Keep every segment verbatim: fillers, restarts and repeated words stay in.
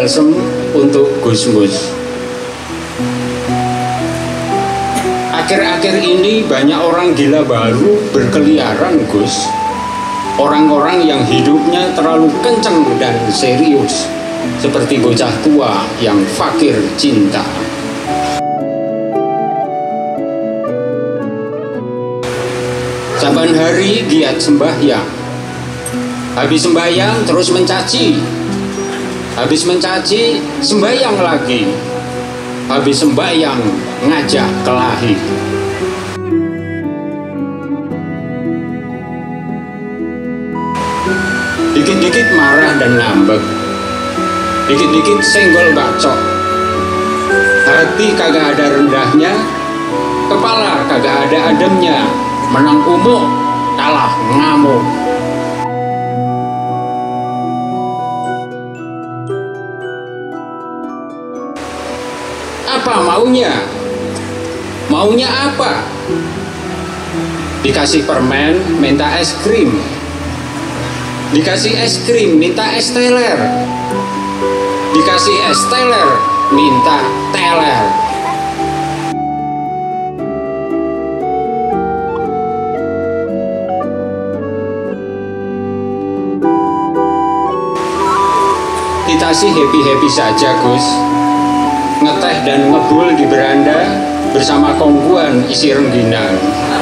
balsem untuk Gus Mus. Akhir-akhir ini banyak orang gila baru berkeliaran, Gus. Orang-orang yang hidupnya terlalu kenceng dan serius, seperti bocah tua yang fakir cinta. Saban hari giat sembahyang. Habis sembahyang terus mencaci. Habis mencaci sembahyang lagi. Habis sembahyang ngajak kelahi. Dikit-dikit marah dan ngambek. Dikit-dikit senggol bacok. Hati kagak ada rendahnya, kepala kagak ada ademnya. Menang umuk, kalah ngamuk. Apa maunya? Maunya apa? Dikasih permen, minta es krim. Dikasih es krim, minta es teler. Dikasih es teler, minta teler. Kita sih happy-happy saja, Gus. Ngeteh dan ngebul di beranda bersama kongguan isi rengginang.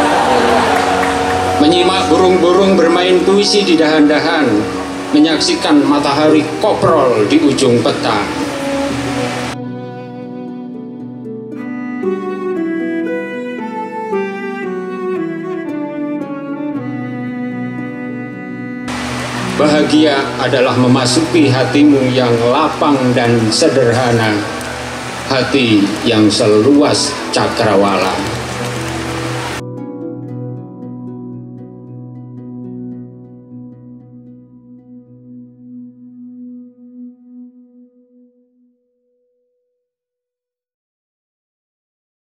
Menyimak burung-burung bermain puisi di dahan-dahan, menyaksikan matahari koprol di ujung petang. Bahagia adalah memasuki hatimu yang lapang dan sederhana, hati yang seluas cakrawala.